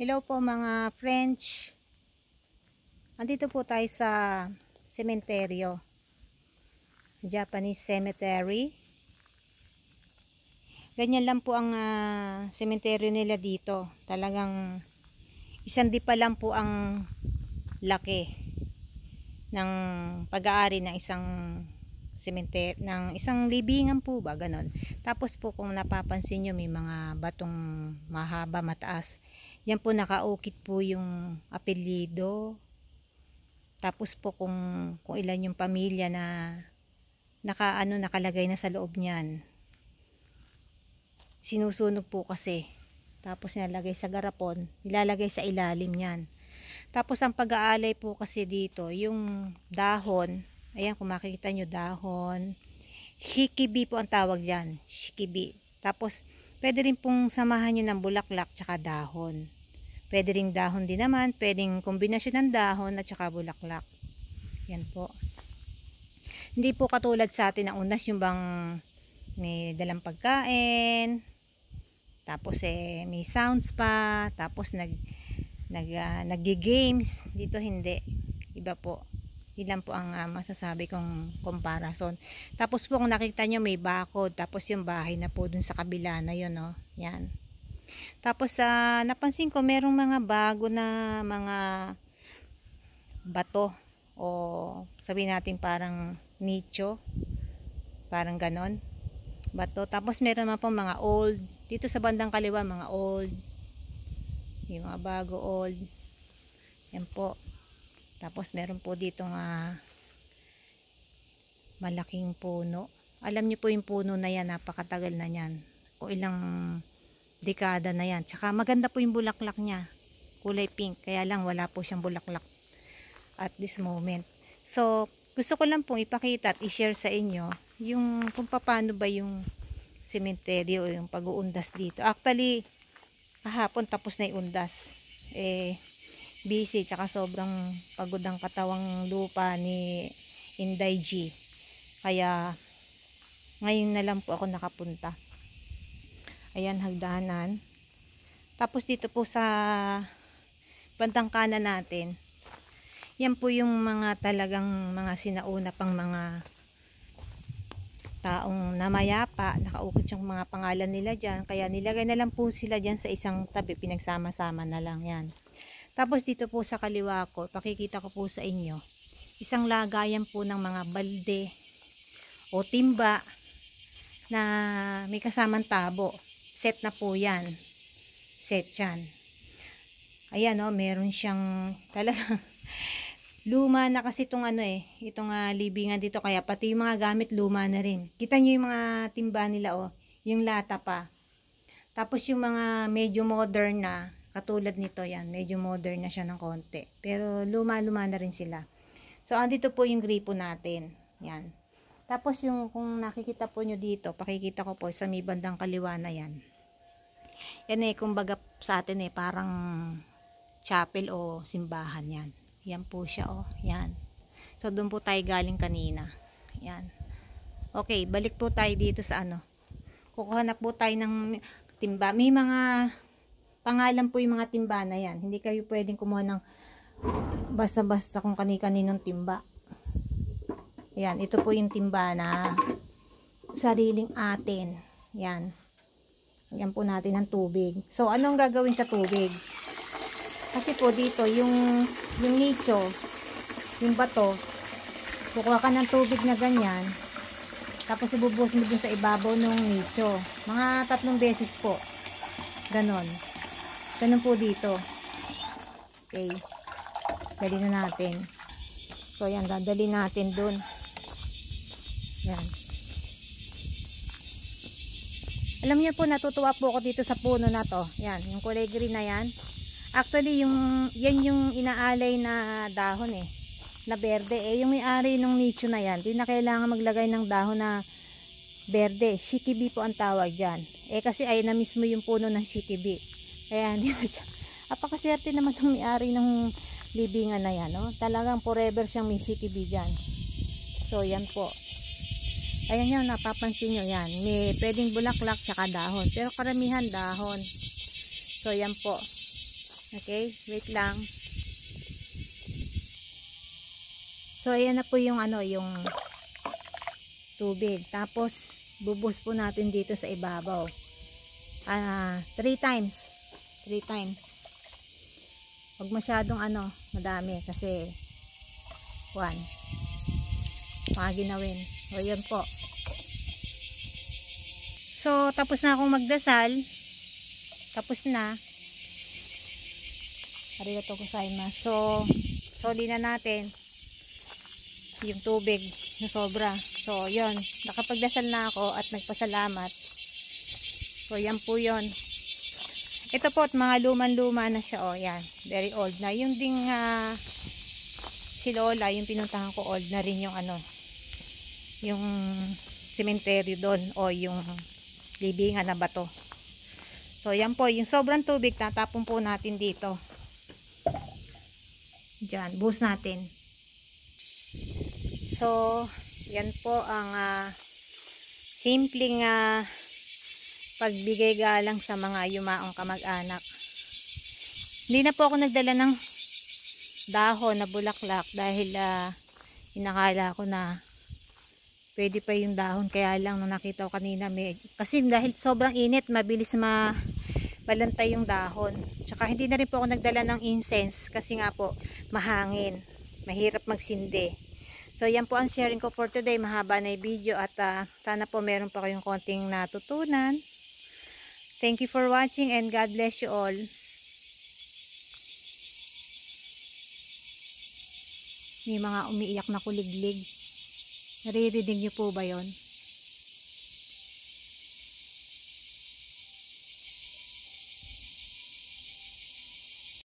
Hello po mga French. Andito po tayo sa sementeryo. Japanese cemetery. Ganyan lang po ang sementeryo nila dito. Talagang isang di pa lang po ang laki ng pag-aari ng isang sementeryo, ng isang libingan po ba, ganon. Tapos po kung napapansin nyo, may mga batong mahaba, mataas. Yan po nakaukit po yung apelyido. Tapos po kung ilan yung pamilya na nakalagay na sa loob niyan. Sinusunog po kasi. Tapos nilalagay sa garapon, ilalagay sa ilalim niyan. Tapos ang pag-aalay po kasi dito, yung dahon, ayan kung makikita nyo, dahon, shikibi po ang tawag dyan, shikibi. Tapos pwede rin pong samahan nyo ng bulaklak tsaka dahon. Pwede rin dahon din naman, pwedeng kombinasyon ng dahon at tsaka bulaklak. Yan po. Hindi po katulad sa atin ang unas yung bang may dalang pagkain, tapos may sounds pa, tapos nag-games. Dito hindi. Iba po. Ilan po ang masasabi kong comparison. Tapos po kung nakita nyo may bakod, tapos yung bahay na po dun sa kabila na yun, no? Yan. Tapos napansin ko merong mga bago na mga bato o sabihin natin parang nicho, parang ganon, bato. Tapos meron naman po mga old dito sa bandang kaliwa, mga old, yung mga bago, old. Yan po. Tapos meron po dito malaking puno. Alam niyo po yung puno na yan, napakatagal na yan, o ilang dekada na yan. Tsaka maganda po yung bulaklak niya, kulay pink. Kaya lang wala po siyang bulaklak at this moment. So gusto ko lang pong ipakita at i-share sa inyo yung kung paano ba yung sementeryo, yung pag-uundas dito. Actually kahapon tapos na iundas, busy, tsaka sobrang pagod ang katawang lupa ni Inday G. Kaya ngayon na lang po ako nakapunta. Ayan, hagdanan. Tapos dito po sa bandang kanan natin, yan po yung mga talagang mga sinauna pang mga taong namayapa, nakaukit yung mga pangalan nila dyan. Kaya nilagay na lang po sila dyan sa isang tabi, pinagsama-sama na lang yan. Tapos dito po sa kaliwa ko, pakikita ko po sa inyo, isang lagayan po ng mga balde o timba na may kasamang tabo. Set na po yan. Set yan. Ayan, meron siyang talagang luma na kasi itong itong libingan dito, kaya pati yung mga gamit luma na rin. Kita nyo yung mga timba nila, yung lata pa. Tapos yung mga medyo modern na, katulad nito yan, medyo modern na siya ng konti. Pero luma-luma na rin sila. So andito po yung gripo natin. Yan. Tapos yung kung nakikita po nyo dito, pakikita ko po sa may bandang kaliwa na yan. Yan kumbaga sa atin parang chapel o simbahan yan. Yan po siya, yan. So doon po tayo galing kanina. Yan. Okay, balik po tayo dito sa kukuha na po tayo ng timba. May mga pangalan po yung mga timba na yan. Hindi kayo pwedeng kumuha ng basta-basta kung kani-kaninong timba. Yan, ito po yung timba na sariling atin. Yan. Yan po natin ng tubig. So, anong gagawin sa tubig? Kasi po dito, yung nicho, yung bato, kukuha ka ng tubig na ganyan, tapos ibubuhos mo dun sa ibabaw ng nicho. Mga 3 beses po. Ganon. Ganon po dito. Okay. Dali na natin. So, yan, dadali natin dun. Yan. Alam niyo po, natutuwa po ako dito sa puno na to. Yan, yung kulay green na yan. Actually, yan yung inaalay na dahon na berde. Yung may-ari ng nicho na yan, di na kailangan maglagay ng dahon na berde. Shikibi po ang tawag dyan. Kasi ay na mismo yung puno ng shikibi. Kaya hindi na siya. Apakaswerte naman ng may-ari ng libingan na yan. Talagang forever siyang may shikibi dyan. So, yan po. Ayan yan, napapansin nyo yan. May pwedeng bulaklak tsaka dahon. Pero karamihan dahon. So, yan po. Okay, wait lang. So ayan na po yung ano, yung tubig. Tapos bubus po natin dito sa ibabaw. 3 times. 3 times. Huwag masyadong ano, madami kasi 1. Mga ginawin. So yun po. So tapos na akong magdasal. Tapos na. Arigatou gozaimasu. So soli na natin yung tubig na sobra. So yun, nakapagdasal na ako at nagpasalamat. So yan po yun. Ito po at mga luman-luma na siya. Oh, yan. Very old na. Yung ding si Lola, yung pinuntahan ko, old na rin yung ano, yung cemetery doon o yung libingan na bato. So yan po, yung sobrang tubig tatapon po natin dito. Diyan, buhos natin. So yan po ang simpleng pagbigay galang sa mga yumaong kamag-anak. Hindi na po ako nagdala ng dahon na bulaklak dahil inakala ko na pwede pa yung dahon, kaya lang nung nakita ko kanina kasi dahil sobrang init mabilis malantay yung dahon. Tsaka hindi na rin po ako nagdala ng incense kasi nga po mahangin, mahirap magsindi. So yan po ang sharing ko for today. Mahaba na yung video at sana po meron pa kayong konting natutunan. Thank you for watching and God bless you all. May mga umiiyak na kuliglig. Naririnig niyo po ba yon?